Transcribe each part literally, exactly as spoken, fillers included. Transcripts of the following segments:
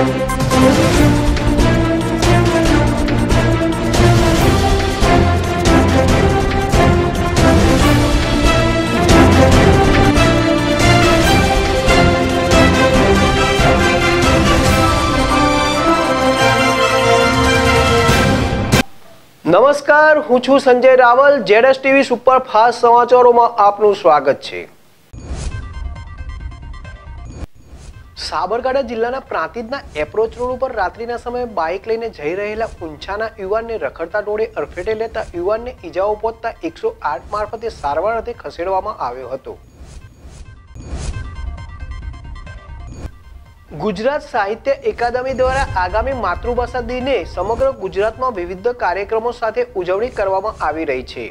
नमस्कार, हूँ छू Sanjay Raval. ZS TV superfast समाचारों में आपનું સ્વાગત છે। સાબરકાંઠા જિલ્લાના પ્રાંતિજના એપ્રોચ રોડ ઉપર રાત્રિના સમયે બાઇક લઈને જઈ રહેલા ઊંચાના યુવાનને રખડતા ટોળે અડફેટે લેતા યુવાનને ઈજાઓ પહોંચતા એકસો આઠ મારફતે સારવાર અર્થે ખસેડવામાં આવ્યો હતો। गुजरात साहित्य एकादमी द्वारा आगामी मातृभाषा दिने समग्र गुजरात में विविध कार्यक्रमों साथे उजवणी करवामां आवी रही छे।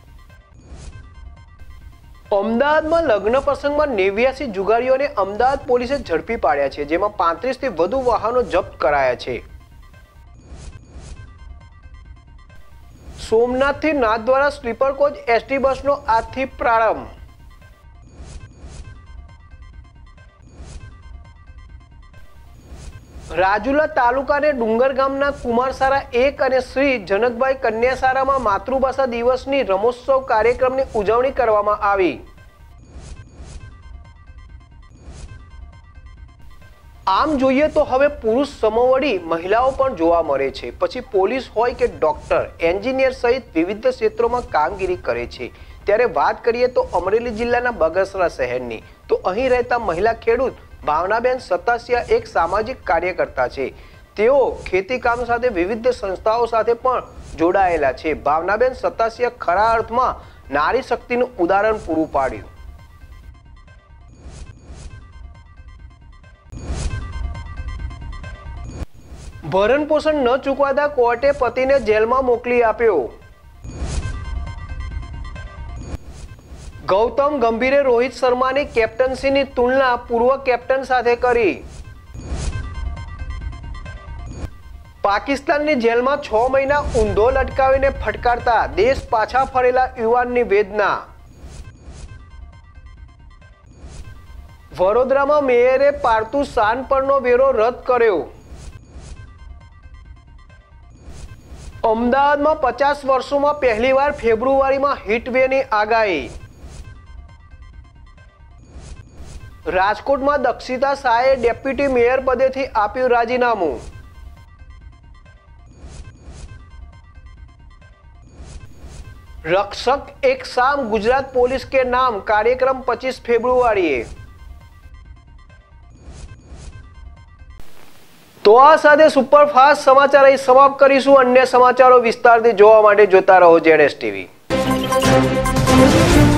अमदावाद में लग्न प्रसंग में नेव्यासी जुगारीओने अमदावाद पोलीसे झड़पी पाड्या छे, जेमां पैंतीस थी वधु वाहनों जप्त कराया छे। सोमनाथ थी नाथद्वारा स्लीपर कोच एसटी बसनो आजथी प्रारंभ। રાજુલા તાલુકાને ડુંગર ગામના કુમારસારા એક અને શ્રી જનકભાઈ કન્યાસારામાં માતૃભાષા દિવસની રમોત્સવ કાર્યક્રમની ઉજવણી કરવામાં આવી। આમ જોઈએ તો હવે પુરુષ સમોવડી મહિલાઓ પણ જોવા મળે છે। પછી પોલીસ હોય કે ડોક્ટર, એન્જિનિયર સહિત વિવિધ ક્ષેત્રોમાં કામગીરી કરે છે। ત્યારે વાત કરીએ તો અમરેલી જિલ્લાના બગસરા શહેરની, તો અહીં રહેતા મહિલા ખેડૂત ભાવનાબેન સતાસિયા એક સામાજિક કાર્યકર્તા છે। તેઓ ખેતી કામ સાથે વિવિધ સંસ્થાઓ સાથે પણ જોડાયેલા છે। ભાવનાબેન સતાસિયા ખરા અર્થમાં નારી શક્તિનું ઉદાહરણ પૂરું પાડ્યું। ભરણ પોષણ ન ચૂકવાતા કોર્ટે પતિને જેલમાં મોકલી આપ્યો। ગૌતમ ગંભીરે રોહિત શર્માની કેપ્ટનસીની તુલના પૂર્વ કેપ્ટન સાથે કરી। પાકિસ્તાનની જેલમાં છ મહિના ઊંધો લટકાવીને ફટકારતા દેશ પાછા ફરેલા યુવાનની વેદના। વડોદરામાં મેયરે પારતું શાન પરનો વેરો રદ કર્યો। અમદાવાદમાં પચાસ વર્ષોમાં પહેલીવાર ફેબ્રુઆરીમાં હીટવેવની આગાહી। રાજકોટમાં દક્ષિતા શાહે ડેપ્યુટી મેયર પદેથી આપ્યું રાજીનામું। रक्षक एक शाम गुजरात पुलिस के नाम कार्यक्रम पच्चीस फेब्रुआरी। तो आ साथे सुपरफास्ट समाचार અહીં સમાપ્ત કરીશું। અન્ય સમાચારો વિસ્તારથી જોવા માટે જોતા રહો જેડએસ ટીવી।